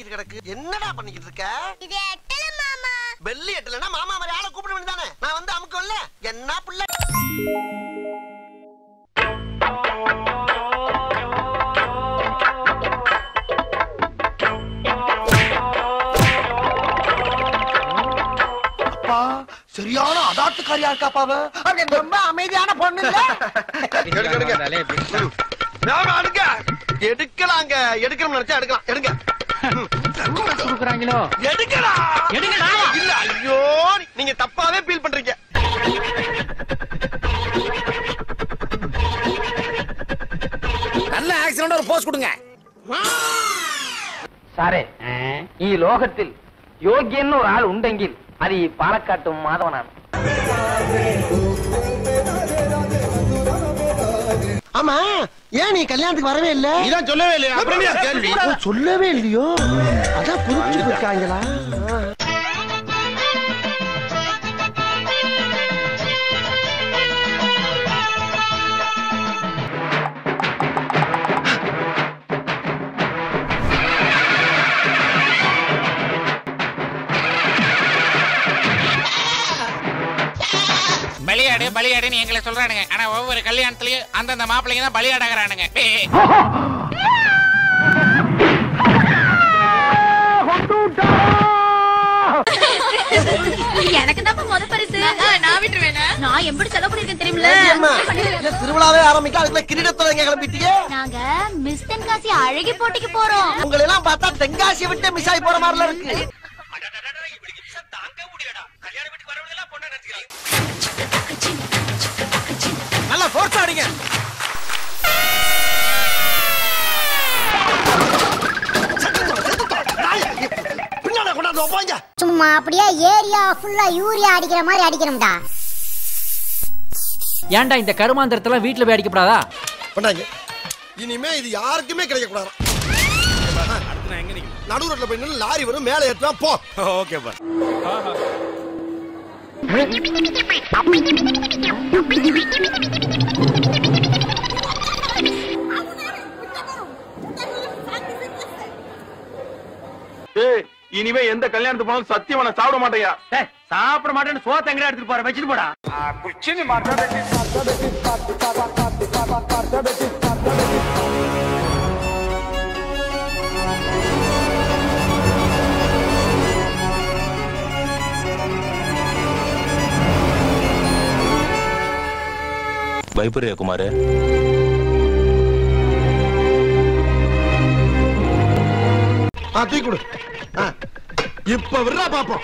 ஆடிட்டு கிடக்கு. என்னடா பண்ணிக்கிட்டு இருக்க? இது எட்டல மாமா. பெல்லி எட்டலனா மாமா மாதிரி ஆளை கூப்பிட வேண்டியதானே? நான் வந்து அமுக்கல்ல. என்ன புள்ள? அப்பா சரியான அதாத்துக்காரியா இருக்காப்பாவ. ரொம்ப அமைதியான பொண்ணு இல்ல. எடுக்கலாங்க. எடுக்கணும் நினைச்சா எடுக்கலாம். எடுங்க. எடுங்கடா. எடுங்கடா. இல்ல ஐயோ நீங்க தப்பாவே ஃபீல் பண்றீங்க. நல்ல ஆக்சிடென்ட் ஒரு போஸ் கொடுங்க. சாரே ഈ ലോകത്തിൽ യോഗ്യൻ ഒരു ആൾ ഉണ്ടെങ്കിൽ അത് ഈ പാലക്കാട്ട് മാധവനാണ്. ஆமா ஏன் நீ கல்யாணத்துக்கு வரவே இல்ல? இதான் சொல்லவே இல்லையா? அப்புறம் என்ன கேள்வி? சொல்லவே இல்லையோ? அதான் புரிஞ்சு இருக்காங்களா? பலியாடு பலியாடுன்னு எங்களை சொல்றானுங்க. ஆனா ஒவ்வொரு கல்யாணத்திலயும் அந்தந்த மாப்பிள்ளைங்க தான் பலியாடாகிறானுங்க. எனக்கு தான் முத பரிசு. நான் விட்டுருவேனா? நான் எப்படி செலவு பண்ணிருக்கேன் தெரியுமில? திருவிழாவே ஆரம்பிக்க அதுக்குள்ள கிரீடத்துல எங்க கிளம்பிட்டீங்க? நாங்க மிஸ் தென்காசி அழகி போட்டிக்கு போறோம். உங்களை எல்லாம் பார்த்தா தென்காசியை விட்டு மிஸ் ஆகி போற மாதிரில இருக்கு. நல்லா ஃபோர்ஸ் ஆடிங்க. பின்னால கொண்டாந்து வைப்பாங்க. சும்மா அப்படியே ஏரியா ஃபுல்லா யூரியா அடிக்கிற மாதிரி அடிக்கிறோம்டா. ஏன்டா இந்த கருமாந்திரத்தெல்லாம் வீட்டுல போய் அடிக்கப்படாதா? கொண்டாங்க. இனிமே இது யாருக்குமே கிடைக்க கூடாது. நடு ரோட்ல போய் நின்னு லாரி வரும் மேல ஏத்துவா போ. ஓகே பா. இனிமே எந்த கல்யாணத்துக்கு போனாலும் சத்தியமா நான் சாப்பிட மாட்டேயா. சாப்பிட மாட்டேன்னு சோத்த எங்கடா எடுத்துட்டு போற? வச்சுட்டு போடா. பயப்படுறியா குமாரு? தூக்கி கொடு. இப்ப விடுறா பாப்போம்.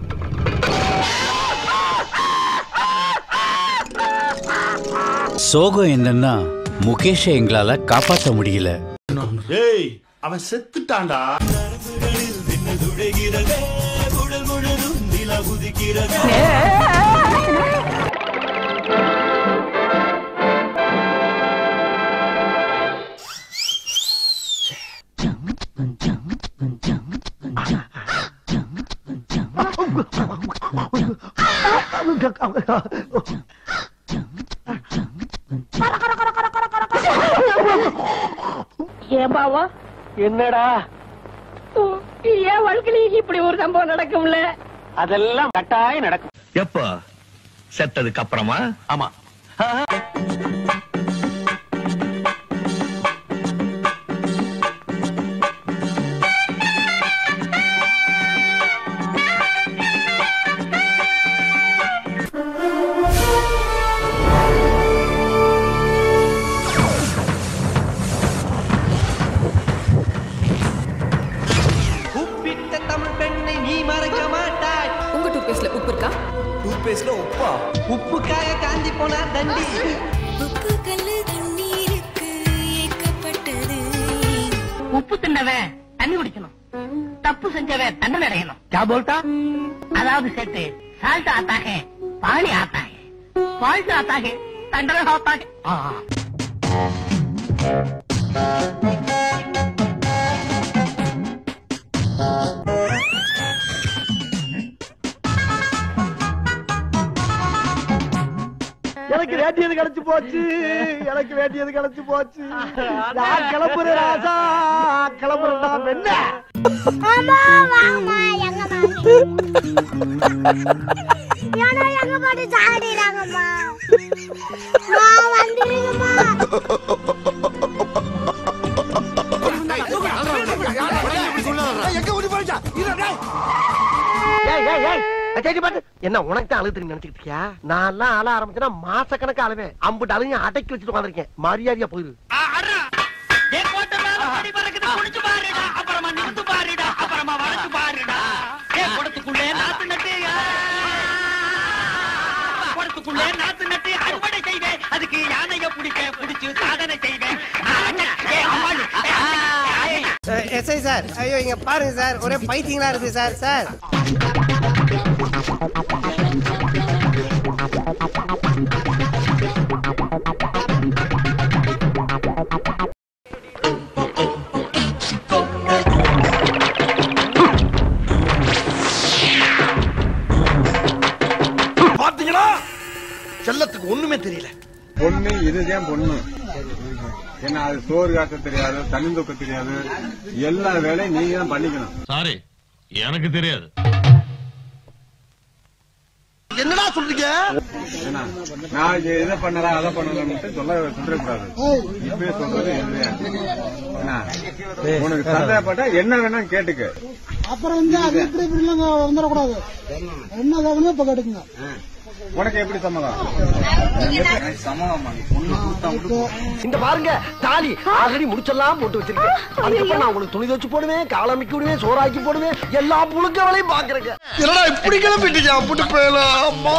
சோகம் என்னன்னா முகேஷை எங்களால காப்பாற்ற முடியல. ஏய் அவன் செத்துட்டான்டா. ஏன் பாவா என்னடா ஏன் வாழ்க்கையில இப்படி ஒரு சம்பவம் நடக்கும்ல? அதெல்லாம் கட்டாயம் நடக்கும். எப்ப செத்ததுக்கு அப்புறமா? ஆமா. உங்க டூத்பேஸ்ட்ல உப்பு இருக்கா? டூத்பேஸ்ட்ல உப்பா? உப்புக்காக காஞ்சி போனா தண்டி. உப்பு கல்லு தண்ணீருக்கு ஏக்கப்பட்டது. உப்பு தின்னவன் தண்ணி குடிக்கணும், தப்பு செஞ்சவன் தண்டனை அடையணும். क्या बोलता? அதாவது சேர்த்து சால்ட் आता है पानी आता है, फाल्ट आता है தண்டனை होता है. எனக்கு வேண்டியது கிடைச்சு போச்சு. எனக்கு வேண்டியது கிடைச்சு போச்சு. நான் கிளம்புறேன் ராசா, கிளம்புறேன். என்ன அம்மா வாமா எங்க மாமி யாரோ எங்க போட்டு சாடிறாங்கம்மா மா வந்துருங்கம்மா எங்க ஓடி போறீங்க என்ன உனக்கு தான் அழுது நினைச்சுக்கிட்டு இருக்கியா? நான் எல்லாம் அழ ஆரம்பிச்சேன்னா மாச கணக்கு அழுவேன். அம்புட்டு அழுங்க அடக்கி வச்சுட்டு உட்காந்துருக்கேன். மரியாதையா போயிரு. அதுக்கு யானைய பிடிச்சு சாதனை செய்வேன். எஸ்ஐ சார், ஐயோ இங்க பாருங்க சார், ஒரே பைத்தியங்களா இருக்கு சார். சார் பாத்தீங்களா, செல்லத்துக்கு ஒண்ணுமே தெரியல. பொண்ணு இதுதான் பொண்ணு. ஏன்னா அது சோறு காட்ட தெரியாது, தண்ணி தூக்க தெரியாது, எல்லா வேலையும் நீங்க தான் பண்ணிக்கணும். சாரி, எனக்கு தெரியாது. என்னடா சொல்றீங்க? நான் இதை பண்ணலாம் அதை பண்ணலாம் சொல்லக்கூடாது. இப்பயே சொல்றது உனக்கு சந்தேகப்பட்டா என்ன வேணா கேட்டுக்க. அப்புறம் வந்து அது இப்படி வந்துடக்கூடாது. என்ன வேணுமோ இப்ப கேட்டுக்குங்க. உனக்கு எப்படி சம்மதம்? இந்த பாருங்க, தாலி ஆல்ரெடி முடிச்செல்லாம் போட்டு வச்சிருக்கேன். அதுக்கப்புறம் நான் உங்களுக்கு துணி வச்சு போடுவேன், காலமிக்கி விடுவேன், சோறாக்கி போடுவேன், எல்லா புழுக்க வேலையும் பாக்குறேங்க. என்னடா இப்படி கிளம்பிட்டீங்க? அப்படி போயலாம் அம்மா.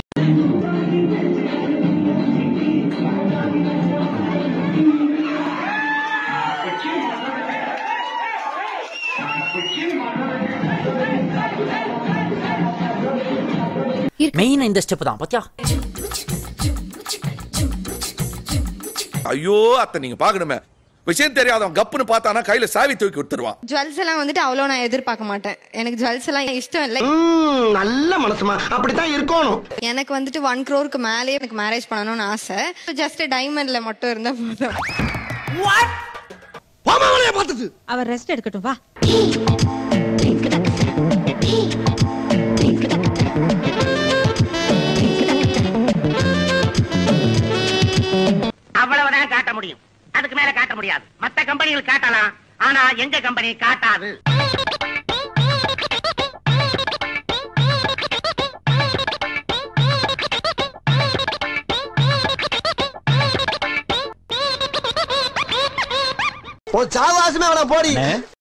மெயின் இந்த ஸ்டெப் தான் பாத்தியா? ஐயோ அத்தை, நீங்க பாக்கணுமே, விஷயம் தெரியாதவன் கப்புன்னு பார்த்தானா கையில சாவி தூக்கி கொடுத்துருவான். ஜுவல்ஸ் எல்லாம் வந்துட்டு அவ்வளோ நான் எதிர்பார்க்க மாட்டேன். எனக்கு ஜுவல்ஸ் எல்லாம் இஷ்டம் இல்லை. நல்ல மனசுமா, அப்படித்தான் இருக்கணும். எனக்கு வந்துட்டு 1 crore மேலேயே எனக்கு மேரேஜ் பண்ணணும்னு ஆசை. ஜஸ்ட் டைமண்ட்ல மட்டும் இருந்தா போதும். அவர் ரெஸ்ட் எடுக்கட்டும் வா. அவ்வளவுதான் காட்ட முடியும், அதுக்கு மேல காட்ட முடியாது. மத்த கம்பெனிகள் காட்டலாம், ஆனா எங்க கம்பெனி காட்டாது. சாவாசமே அவன போடி.